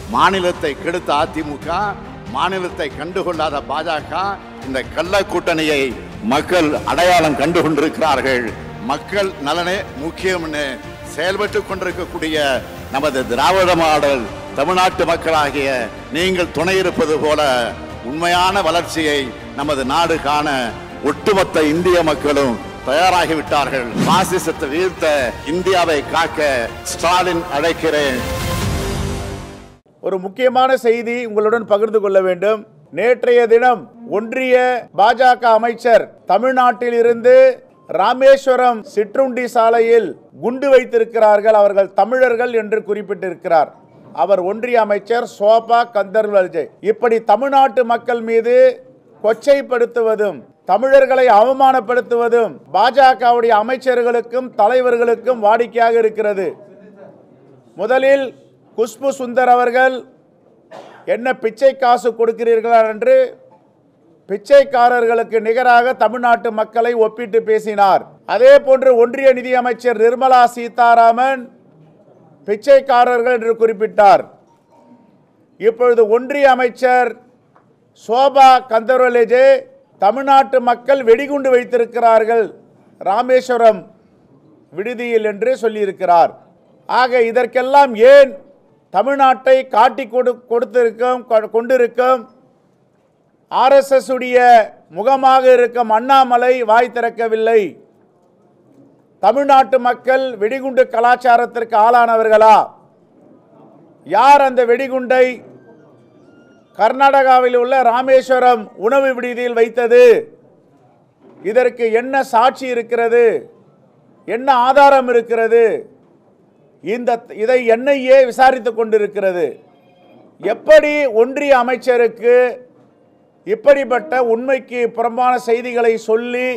மாநிலத்தை கெடுத்த அதிமுக, மாநிலத்தை கண்டுகொள்ளாத பாஜக, இந்த கள்ள கூட்டணியை மக்கள் அடையாளம் கண்டு கொண்டிருக்கிறார்கள். மக்கள் நலனே முக்கியம்னு செயல்பட்டு கொண்டிருக்கக்கூடிய நமது திராவிட மாடல் தமிழ்நாட்டு மக்களாகிய நீங்கள் துணை இருப்பது போல உண்மையான வளர்ச்சியை நமது நாடு காண ஒட்டுமொத்த இந்திய மக்களும் தயாராகிவிட்டார்கள். பாசிசத்தை வீழ்த்த இந்தியாவை காக்க ஸ்டாலின் அழைக்கிறேன். ஒரு முக்கியமான செய்தி உங்களுடன் பகிர்ந்து கொள்ள வேண்டும். நேற்றைய தினம் ஒன்றிய பாஜக அமைச்சர் தமிழ்நாட்டில் இருந்து ராமேஸ்வரம் சிற்றுண்டி சாலையில் குண்டு வைத்திருக்கிறார்கள். அவர்கள் தமிழர்கள் என்று குறிப்பிட்டிருக்கிறார். அவர் ஒன்றிய அமைச்சர் ஷோபா கந்தர்வல்ஜே. இப்படி தமிழ்நாட்டு மக்கள் மீது கொச்சைப்படுத்துவதும் தமிழர்களை அவமானப்படுத்துவதும் பாஜகவுடைய அமைச்சர்களுக்கும் தலைவர்களுக்கும் வாடிக்கையாக இருக்கிறது. முதலில் குஷ்பு சுந்தர் அவர்கள் என்ன பிச்சை காசு கொடுக்கிறீர்களா என்று பிச்சைக்காரர்களுக்கு நிகராக தமிழ்நாட்டு மக்களை ஒப்பிட்டு பேசினார். அதே போன்று ஒன்றிய நிதியமைச்சர் நிர்மலா சீதாராமன் பிச்சைக்காரர்கள் என்று குறிப்பிட்டார். இப்பொழுது ஒன்றிய அமைச்சர் ஷோபா கந்தர்வல்ஜே தமிழ்நாட்டு மக்கள் வெடிகுண்டு வைத்திருக்கிறார்கள் ராமேஸ்வரம் விடுதியில் என்று சொல்லியிருக்கிறார். ஆக இதற்கெல்லாம் ஏன் தமிழ்நாட்டை காட்டி கொண்டிருக்கும் RSS உடைய முகமாக இருக்கும் அண்ணாமலை வாய் திறக்கவில்லை. தமிழ்நாட்டு மக்கள் வெடிகுண்டு கலாச்சாரத்திற்கு ஆளானவர்களா? யார் அந்த வெடிகுண்டை கர்நாடகாவில் உள்ள ராமேஸ்வரம் உணவு விடுதியில் வைத்தது? இதற்கு என்ன சாட்சி இருக்கிறது? என்ன ஆதாரம் இருக்கிறது? இதை NIA விசாரித்துக் கொண்டிருக்கிறது. எப்படி ஒன்றிய அமைச்சருக்கு இப்படிப்பட்ட உண்மைக்கு புறம்பான செய்திகளை சொல்லி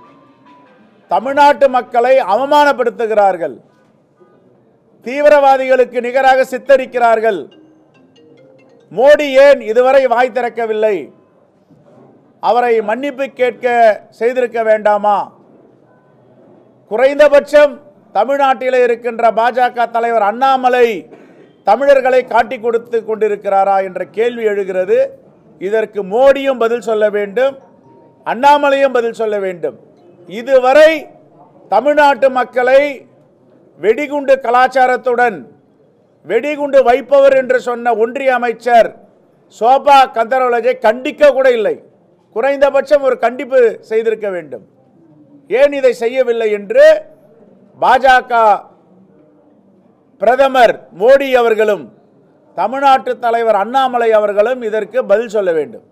தமிழ்நாட்டு மக்களை அவமானப்படுத்துகிறார்கள், தீவிரவாதிகளுக்கு நிகராக சித்தரிக்கிறார்கள். மோடி ஏன் இதுவரை வாய் திறக்கவில்லை? அவரை மன்னிப்பு கேட்க செய்திருக்க வேண்டாமா? குறைந்தபட்சம் தமிழ்நாட்டில் இருக்கின்ற பாஜக தலைவர் அண்ணாமலை தமிழர்களை காட்டி கொடுத்து கொண்டிருக்கிறாரா என்ற கேள்வி எழுகிறது. இதற்கு மோடியும் பதில் சொல்ல வேண்டும், அண்ணாமலையும் பதில் சொல்ல வேண்டும். இதுவரை தமிழ்நாட்டு மக்களை வெடிகுண்டு கலாச்சாரத்துடன் வெடிகுண்டு வைப்பவர் என்று சொன்ன ஒன்றிய அமைச்சர் ஷோபா கந்தர்வல்ஜே கண்டிக்க கூட இல்லை. குறைந்தபட்சம் ஒரு கண்டிப்பு செய்திருக்க வேண்டும். ஏன் இதை செய்யவில்லை என்று பாஜக பிரதமர் மோடி அவர்களும் தமிழ்நாட்டு தலைவர் அண்ணாமலை அவர்களும் இதற்கு பதில் சொல்ல வேண்டும்.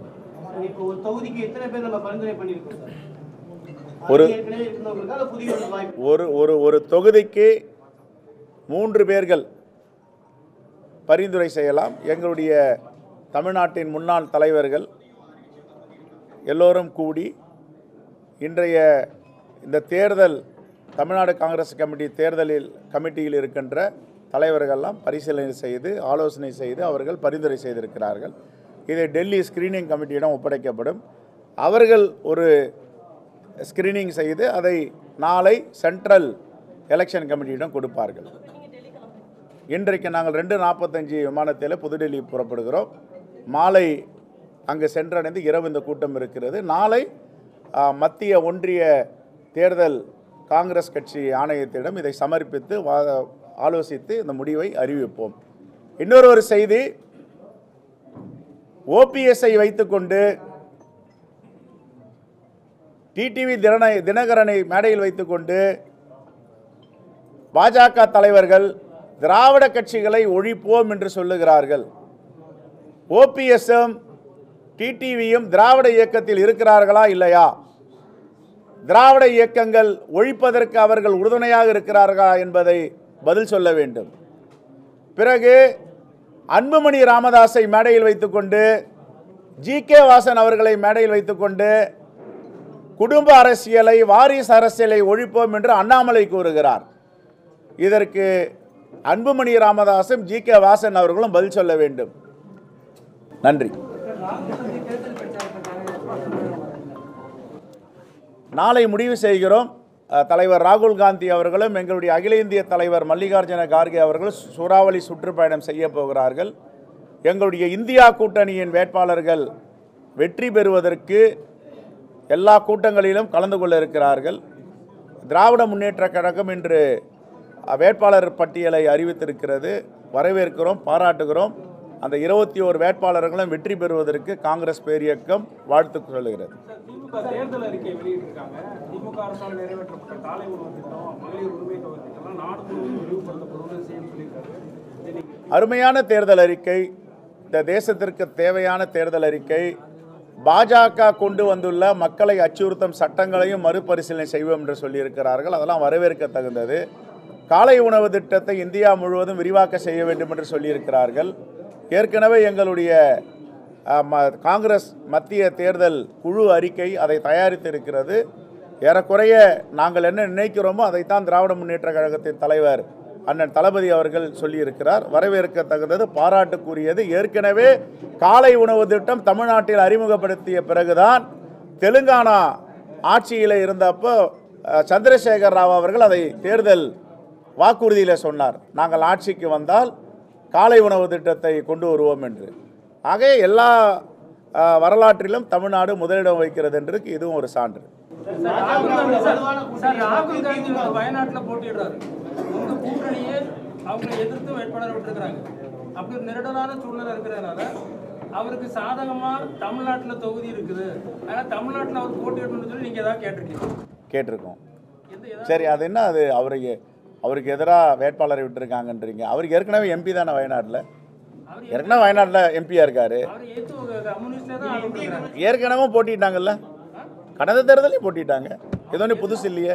ஒரு தொகுதிக்கு 3 பேர்கள் பரிந்துரை செய்யலாம். எங்களுடைய தமிழ்நாட்டின் முன்னாள் தலைவர்கள் எல்லோரும் கூடி இன்றைய இந்த தேர்தல் தமிழ்நாடு காங்கிரஸ் கமிட்டியில் இருக்கின்ற தலைவர்கள்லாம் பரிசீலனை செய்து ஆலோசனை செய்து அவர்கள் பரிந்துரை செய்திருக்கிறார்கள். இதை டெல்லி ஸ்கிரீனிங் கமிட்டியிடம் ஒப்படைக்கப்படும். அவர்கள் ஒரு ஸ்கிரீனிங் செய்து அதை நாளை சென்ட்ரல் எலெக்ஷன் கமிட்டியிடம் கொடுப்பார்கள். இன்றைக்கு நாங்கள் 2:45 விமானத்தில் புதுடெல்லி புறப்படுகிறோம். மாலை அங்கு சென்றடைந்து இரவு இந்த கூட்டம் இருக்கிறது. நாளை மத்திய ஒன்றிய தேர்தல் காங்கிரஸ் கட்சி ஆணையத்திடம் இதை சமர்ப்பித்து ஆலோசித்து இந்த முடிவை அறிவிப்போம். இன்னொரு செய்தி, OPSஐ வைத்துக்கொண்டு டிடிவி தினகரனை மேடையில் வைத்துக்கொண்டு பாஜக தலைவர்கள் திராவிட கட்சிகளை ஒழிப்போம் என்று சொல்லுகிறார்கள். OPSம் டிடிவியும் திராவிட இயக்கத்தில் இருக்கிறார்களா இல்லையா? திராவிட இயக்கங்கள் ஒழிப்பதற்கு அவர்கள் உறுதுணையாக இருக்கிறார்களா என்பதை பதில் சொல்ல வேண்டும். பிறகு அன்புமணி ராமதாஸை மேடையில் வைத்துக்கொண்டு GK வாசன் அவர்களை மேடையில் வைத்துக்கொண்டு குடும்ப அரசியலை, வாரிசு அரசியலை ஒழிப்போம் என்று அண்ணாமலை கூறுகிறார். இதற்கு அன்புமணி ராமதாஸும் GK வாசன் அவர்களும் பதில் சொல்ல வேண்டும். நன்றி. நாளை முடிவு செய்கிறோம். தலைவர் ராகுல் காந்தி அவர்களும் எங்களுடைய அகில இந்திய தலைவர் மல்லிகார்ஜுன கார்கே அவர்களும் சூறாவளி சுற்றுப்பயணம் செய்ய போகிறார்கள். எங்களுடைய இந்தியா கூட்டணியின் வேட்பாளர்கள் வெற்றி பெறுவதற்கு எல்லா கூட்டங்களிலும் கலந்து கொள்ள இருக்கிறார்கள். திராவிட முன்னேற்றக் கழகம் இன்று வேட்பாளர் பட்டியலை அறிவித்திருக்கிறது. வரவேற்கிறோம், பாராட்டுகிறோம். அந்த 21 வேட்பாளர்களும் வெற்றி பெறுவதற்கு காங்கிரஸ் பேரியக்கம் வாழ்த்து சொல்லுகிறது. தேர்தல் அறிக்கை வெளியிட்டிருக்காங்க. திமுக அரசால் நிறைவேற்றப்பட்ட காலை உணவு திட்டம், மகளிர் உரிமை தொகை திட்டம் நாடு முழுவதும் விரிவுபடுத்தப்படும் சொல்லியிருக்காரு. அருமையான தேர்தல் அறிக்கை, இந்த தேசத்திற்கு தேவையான தேர்தல் அறிக்கை. பாஜக கொண்டு வந்துள்ள மக்களை அச்சுறுத்தும் சட்டங்களையும் மறுபரிசீலனை செய்வோம் என்று சொல்லியிருக்கிறார்கள். அதெல்லாம் வரவேற்க தகுந்தது. காலை உணவு திட்டத்தை இந்தியா முழுவதும் விரிவாக்க செய்ய வேண்டும் என்று சொல்லியிருக்கிறார்கள். ஏற்கனவே எங்களுடைய காங்கிரஸ் மத்திய தேர்தல் குழு அறிக்கை அதை தயாரித்திருக்கிறது. ஏறக்குறைய நாங்கள் என்ன நினைக்கிறோமோ அதைத்தான் திராவிட முன்னேற்ற கழகத்தின் தலைவர் அண்ணன் தளபதி அவர்கள் சொல்லியிருக்கிறார். வரவேற்க தகுந்தது, பாராட்டுக்குரியது. ஏற்கனவே காலை உணவு திட்டம் தமிழ்நாட்டில் அறிமுகப்படுத்திய பிறகுதான் தெலுங்கானா ஆட்சியில் இருந்தப்போ சந்திரசேகர் ராவ் அவர்கள் அதை தேர்தல் வாக்குறுதியில் சொன்னார், நாங்கள் ஆட்சிக்கு வந்தால் காலை உணவு திட்டத்தை கொண்டு வருவோம் என்று. ஆக எல்லா வரலாற்றிலும் தமிழ்நாடு முதலிடம் வைக்கிறது என்று இதுவும் ஒரு சான்று. ராகுல் காந்தி வயநாட்டில் போட்டிடுறாரு. உங்க கூட்டணியே அவங்களை எதிர்த்து வேட்பாளர் விட்டுருக்காங்க. அப்படி ஒரு நெருடலான சூழ்நிலை இருக்கிறதுனால அவருக்கு சாதகமா தமிழ்நாட்டில் தொகுதி இருக்குது, ஆனால் தமிழ்நாட்டில் அவர் போட்டியிடணும்னு சொல்லி நீங்க ஏதாவது கேட்டிருக்கோம். சரி, அது என்ன, அது அவருக்கு எதிராக வேட்பாளரை விட்டுருக்காங்கன்றீங்க. அவருக்கு ஏற்கனவே எம்பி தானே வயநாட்டில், ஏற்கனவே வயநாட்டில் எம்பியாக இருக்காரு. ஏற்கனவே போட்டிட்டாங்கல்ல, கடந்த தேர்தலையும் போட்டிட்டாங்க. ஏதோ புதுசு இல்லையே.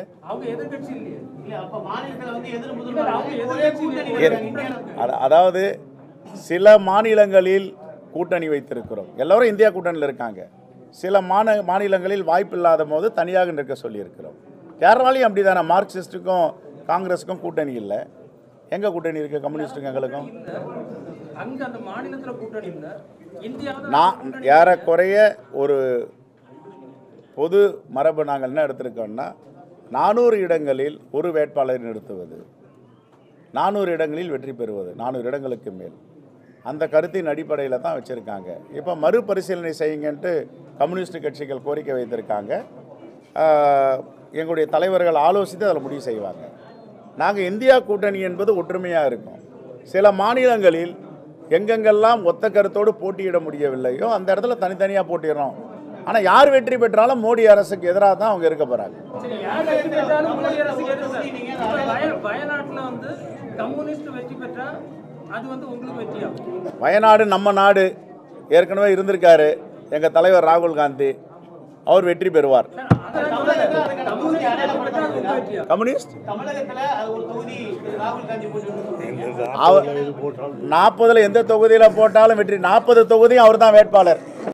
அதாவது சில மாநிலங்களில் கூட்டணி வைத்திருக்கிறோம், எல்லோரும் இந்தியா கூட்டணியில் இருக்காங்க. சில மாநிலங்களில் வாய்ப்பு இல்லாத போது தனியாக நிற்க சொல்லியிருக்கிறோம். கேரளாலையும் அப்படி தானே, மார்க்சிஸ்டுக்கும் காங்கிரஸுக்கும் கூட்டணி இல்லை. எங்கே கூட்டணி இருக்குது கம்யூனிஸ்ட்டுக்கும் எங்களுக்கும்? நான் ஏறக்குறைய ஒரு பொது மரபு நாங்கள் என்ன எடுத்திருக்கோம்னா 400 இடங்களில் ஒரு வேட்பாளரை நிறுத்துவது, 400 இடங்களில் வெற்றி பெறுவது, 400 இடங்களுக்கு மேல். அந்த கருத்தின் அடிப்படையில் தான் வச்சுருக்காங்க. இப்போ மறுபரிசீலனை செய்யுங்கன்ட்டு கம்யூனிஸ்ட் கட்சிகள் கோரிக்கை வைத்திருக்காங்க. எங்களுடைய தலைவர்கள் ஆலோசித்து அதில் முடிவு செய்வாங்க. நாங்கள் இந்தியா கூட்டணி என்பது ஒற்றுமையாக இருக்கும். சில மாநிலங்களில் எங்கெங்கெல்லாம் ஒத்த கருத்தோடு போட்டியிட முடியவில்லையோ அந்த இடத்துல தனித்தனியாக போட்டிடுறோம். ஆனால் யார் வெற்றி பெற்றாலும் மோடி அரசுக்கு எதிராக தான் அவங்க இருக்க போகிறாங்க. வயநாடு நம்ம நாடு, ஏற்கனவே இருந்திருக்காரு எங்கள் தலைவர் ராகுல் காந்தி, அவர் வெற்றி பெறுவார். கம்யூனிஸ்ட் 40 எந்த தொகுதியில் போட்டாலும் வெற்றி, 40 தொகுதியும் அவர் தான் வேட்பாளர்.